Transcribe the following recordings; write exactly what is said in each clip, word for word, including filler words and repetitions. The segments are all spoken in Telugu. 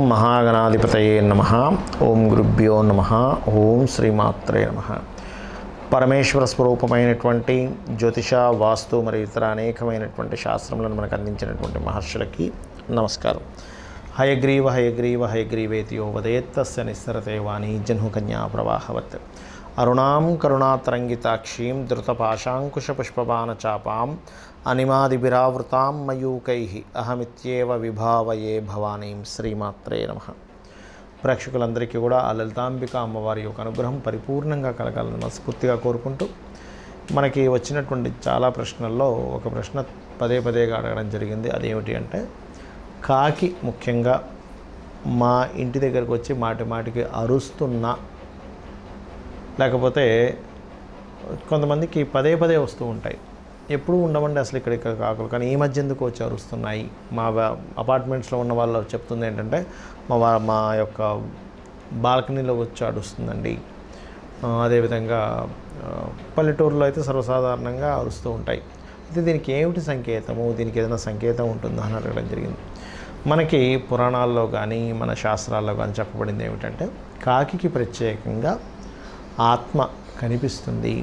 महागणाधिपतये नमः। ओं गुरुभ्यो नमः। ओं श्रीमात्रे नमः। పరమేశ్వర స్వరూపమైనటువంటి జ్యోతిష వాస్తు మరియు ఇతర అనేకమైనటువంటి శాస్త్రములను మనకు అందించినటువంటి మహర్షులకి నమస్కారం. హయగ్రీవ హయగ్రీవ హయగ్రీవేతి యో వదేత్తస్య నిస్సరతే వాణి జహ్నుకన్యా ప్రవాహవత్ అరుణాం కరుణాతరంగితాక్షీం ధృతపాశాంకుశపుష్పబాణచాపాం అనిమాదిభిరావృతాం మయూకైః అహమిత్యేవ విభావయే భవానీం. శ్రీమాత్రే నమః. ప్రేక్షకులందరికీ కూడా ఆ లలితాంబిక అమ్మవారి యొక్క అనుగ్రహం పరిపూర్ణంగా కలగాలని మనస్ఫూర్తిగా కోరుకుంటూ, మనకి వచ్చినటువంటి చాలా ప్రశ్నల్లో ఒక ప్రశ్న పదే పదేగా అడగడం జరిగింది. అదేమిటి అంటే, కాకి ముఖ్యంగా మా ఇంటి దగ్గరకు వచ్చి మాటి మాటికి అరుస్తున్నా, లేకపోతే కొంతమందికి పదే పదే వస్తూ ఉంటాయి, ఎప్పుడు ఉండమండి అసలు ఇక్కడ ఇక్కడ కాకులు, కానీ ఈ మధ్య ఎందుకు వచ్చి అరుస్తున్నాయి. మా అపార్ట్మెంట్స్లో ఉన్న వాళ్ళు చెప్తుంది ఏంటంటే, మా మా యొక్క బాల్కనీలో వచ్చి అరుస్తుందండి. అదేవిధంగా పల్లెటూరులో అయితే సర్వసాధారణంగా అరుస్తూ ఉంటాయి. అయితే దీనికి ఏమిటి సంకేతము, దీనికి ఏదైనా సంకేతం ఉంటుందా అని అడగడం జరిగింది. మనకి పురాణాల్లో కానీ మన శాస్త్రాల్లో కానీ చెప్పబడింది ఏమిటంటే, కాకికి ప్రత్యేకంగా ఆత్మ కనిపిస్తుంది.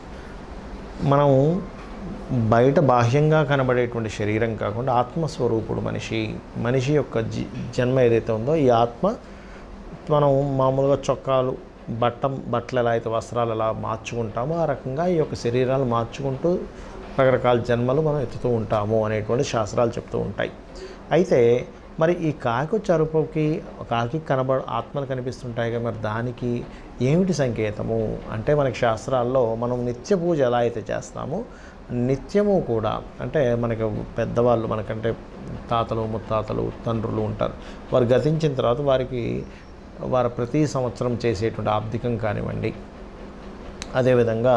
మనం బయట బాహ్యంగా కనబడేటువంటి శరీరం కాకుండా ఆత్మస్వరూపుడు మనిషి. మనిషి యొక్క జి జన్మ ఏదైతే ఉందో ఈ ఆత్మ, మనం మామూలుగా చొక్కాలు బట్టం బట్టలు ఎలా అయితే వస్త్రాలు ఎలా మార్చుకుంటామో ఆ రకంగా ఈ యొక్క శరీరాలు మార్చుకుంటూ రకరకాల జన్మలు మనం ఎత్తుతూ ఉంటాము అనేటువంటి శాస్త్రాలు చెప్తూ ఉంటాయి. అయితే మరి ఈ కాకి చరుపుకి కాకి కనబడ ఆత్మలు కనిపిస్తుంటాయి కదా, మరి దానికి ఏమిటి సంకేతము అంటే, మనకి శాస్త్రాల్లో మనం నిత్య పూజ ఎలా అయితే చేస్తామో నిత్యము కూడా, అంటే మనకి పెద్దవాళ్ళు మనకంటే తాతలు ముత్తాతలు తండ్రులు ఉంటారు, వారు గతించిన తర్వాత వారికి వారు ప్రతి సంవత్సరం చేసేటువంటి ఆబ్దికం కానివ్వండి, అదేవిధంగా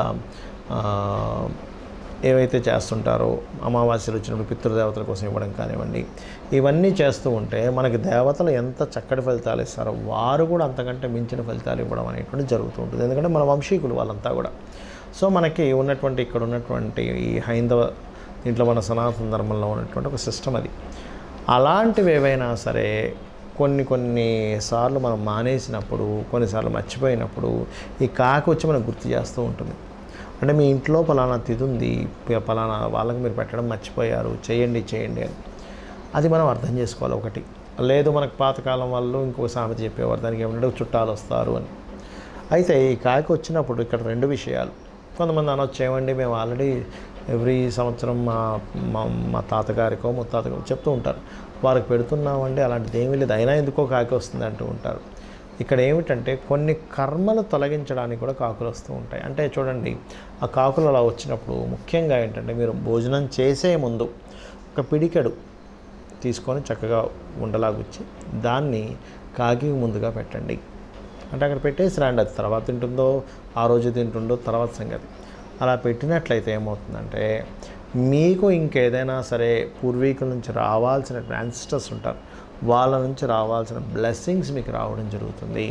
ఏవైతే చేస్తుంటారో అమావాస్యలు వచ్చినప్పుడు పితృదేవతల కోసం ఇవ్వడం కానివ్వండి, ఇవన్నీ చేస్తూ ఉంటే మనకి దేవతలు ఎంత చక్కటి ఫలితాలు ఇస్తారో వారు కూడా అంతకంటే మించిన ఫలితాలు ఇవ్వడం అనేటువంటి జరుగుతూ ఉంటుంది. ఎందుకంటే మన వంశీకులు వాళ్ళంతా కూడా. సో మనకి ఉన్నటువంటి ఇక్కడ ఉన్నటువంటి ఈ హైందవ దీంట్లో మన సనాతన ధర్మంలో ఉన్నటువంటి ఒక సిస్టమ్ అది. అలాంటివి ఏవైనా సరే కొన్ని కొన్ని సార్లు మనం మానేసినప్పుడు, కొన్నిసార్లు మర్చిపోయినప్పుడు ఈ కాకి వచ్చి మనకు గుర్తు చేస్తూ ఉంటుంది. అంటే మీ ఇంట్లో పలానా తిథి ఉంది, పలానా వాళ్ళకి మీరు పెట్టడం మర్చిపోయారు, చేయండి చేయండి అని. అది మనం అర్థం చేసుకోవాలి. ఒకటి లేదు, మనకు పాతకాలం వాళ్ళు ఇంకొక సామెత చెప్పేవారు, దానికి ఏమంటే చుట్టాలు వస్తారు అని. అయితే ఈ కాకి వచ్చినప్పుడు ఇక్కడ రెండు విషయాలు. కొంతమంది అనొచ్చు, ఏమండి మేము ఆల్రెడీ ఎవ్రీ సంవత్సరం మా మా తాతగారికో ముత్తాతకో చెప్తూ ఉంటారు, వారికి పెడుతున్నామండి, అలాంటిది ఏమీ లేదు, అయినా ఎందుకో కాకి వస్తుంది అంటూ ఉంటారు. ఇక్కడ ఏమిటంటే, కొన్ని కర్మలు తొలగించడానికి కూడా కాకులు వస్తూ ఉంటాయి. అంటే చూడండి, ఆ కాకులు అలా వచ్చినప్పుడు ముఖ్యంగా ఏంటంటే, మీరు భోజనం చేసే ముందు ఒక పిడికెడు తీసుకొని చక్కగా ఉండలాగుచ్చి దాన్ని కాకి ముందుగా పెట్టండి. అంటే అక్కడ పెట్టేసి రండి, అది తర్వాత తింటుందో ఆ రోజు తింటుందో తర్వాత సంగతి. అలా పెట్టినట్లయితే ఏమవుతుందంటే, మీకు ఇంకేదైనా సరే పూర్వీకుల నుంచి రావాల్సిన యాన్సిస్టర్స్ ఉంటారు, వాళ్ళ నుంచి రావాల్సిన బ్లెస్సింగ్స్ మీకు రావడం జరుగుతుంది.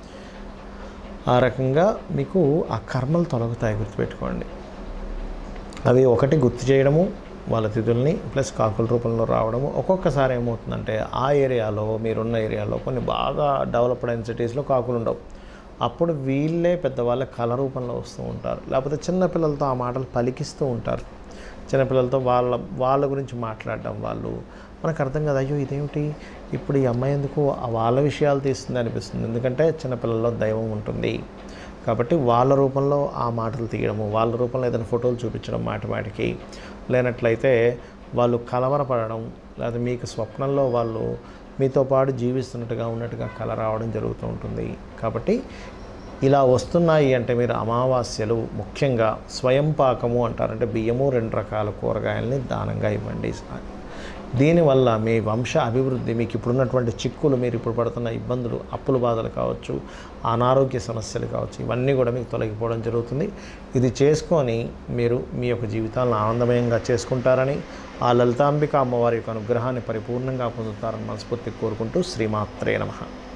ఆ రకంగా మీకు ఆ కర్మలు తొలగుతాయి, గుర్తుపెట్టుకోండి. అవి ఒకటి గుర్తు చేయడము, వాళ్ళ తిథుల్ని ప్లస్ కాకుల రూపంలో రావడము. ఒక్కొక్కసారి ఏమవుతుందంటే, ఆ ఏరియాలో మీరున్న ఏరియాలో కొన్ని బాగా డెవలప్డ్ అయిన సిటీస్లో కాకులు ఉండవు. అప్పుడు వీళ్ళే పెద్దవాళ్ళ కళ రూపంలో వస్తూ ఉంటారు, లేకపోతే చిన్నపిల్లలతో ఆ మాటలు పలికిస్తూ ఉంటారు. చిన్నపిల్లలతో వాళ్ళ వాళ్ళ గురించి మాట్లాడడం, వాళ్ళు మనకు అర్థం కదా, అయ్యో ఇదేమిటి ఇప్పుడు ఈ అమ్మాయి ఎందుకు వాళ్ళ విషయాలు తీస్తుంది అనిపిస్తుంది. ఎందుకంటే చిన్నపిల్లల్లో దైవం ఉంటుంది కాబట్టి వాళ్ళ రూపంలో ఆ మాటలు తీయడము, వాళ్ళ రూపంలో ఏదైనా ఫోటోలు చూపించడం మాటి మాటికి, లేనట్లయితే వాళ్ళు కలవరపడడం, లేదా మీకు స్వప్నంలో వాళ్ళు మీతో పాటు జీవిస్తున్నట్టుగా ఉన్నట్టుగా కల రావడం జరుగుతూ ఉంటుంది. కాబట్టి ఇలా వస్తున్నాయి అంటే మీరు అమావాస్యలు ముఖ్యంగా స్వయం పాకము అంటారు, అంటే బియ్యము రెండు రకాల కూరగాయలని దానంగా ఇవ్వండి. దీనివల్ల మీ వంశ అభివృద్ధి, మీకు ఇప్పుడున్నటువంటి చిక్కులు, మీరు ఇప్పుడు పడుతున్న ఇబ్బందులు, అప్పుల బాధలు కావచ్చు, అనారోగ్య సమస్యలు కావచ్చు, ఇవన్నీ కూడా మీకు తొలగిపోవడం జరుగుతుంది. ఇది చేసుకొని మీరు మీ యొక్క జీవితాలను ఆనందమయంగా చేసుకుంటారని, ఆ లలితాంబిక అమ్మవారి యొక్క అనుగ్రహాన్ని పరిపూర్ణంగా పొందుతారని మనస్ఫూర్తిగా కోరుకుంటూ, శ్రీమాత్రే నమః.